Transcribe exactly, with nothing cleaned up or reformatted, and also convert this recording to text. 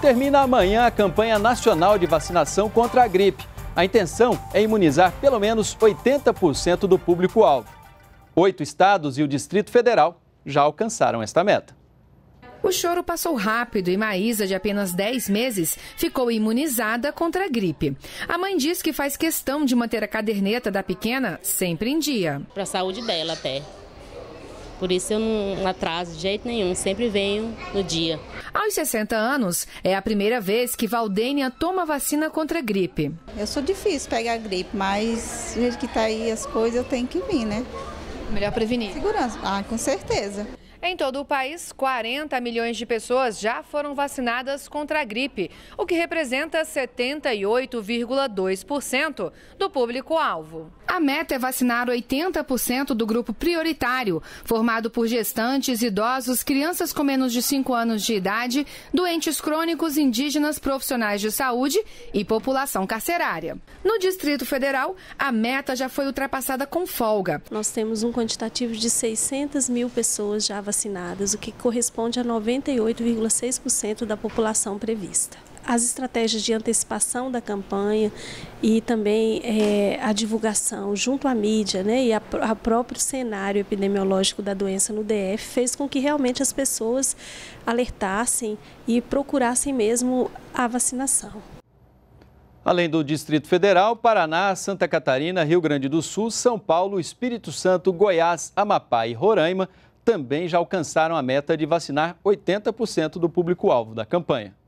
Termina amanhã a campanha nacional de vacinação contra a gripe. A intenção é imunizar pelo menos oitenta por cento do público-alvo. Oito estados e o Distrito Federal já alcançaram esta meta. O choro passou rápido e Maísa, de apenas dez meses, ficou imunizada contra a gripe. A mãe diz que faz questão de manter a caderneta da pequena sempre em dia. Para a saúde dela até. Por isso eu não atraso de jeito nenhum, sempre venho no dia. Aos sessenta anos, é a primeira vez que Valdênia toma vacina contra a gripe. Eu sou difícil pegar a gripe, mas do jeito que tá aí as coisas, eu tenho que vir, né? Melhor prevenir. Segurança, ah, com certeza. Em todo o país, quarenta milhões de pessoas já foram vacinadas contra a gripe, o que representa setenta e oito vírgula dois por cento do público-alvo. A meta é vacinar oitenta por cento do grupo prioritário, formado por gestantes, idosos, crianças com menos de cinco anos de idade, doentes crônicos, indígenas, profissionais de saúde e população carcerária. No Distrito Federal, a meta já foi ultrapassada com folga. Nós temos um quantitativo de seiscentas mil pessoas já vacinadas. vacinadas, o que corresponde a noventa e oito vírgula seis por cento da população prevista. As estratégias de antecipação da campanha e também é, a divulgação junto à mídia, né, e a, a próprio cenário epidemiológico da doença no D F fez com que realmente as pessoas alertassem e procurassem mesmo a vacinação. Além do Distrito Federal, Paraná, Santa Catarina, Rio Grande do Sul, São Paulo, Espírito Santo, Goiás, Amapá e Roraima também já alcançaram a meta de vacinar oitenta por cento do público-alvo da campanha.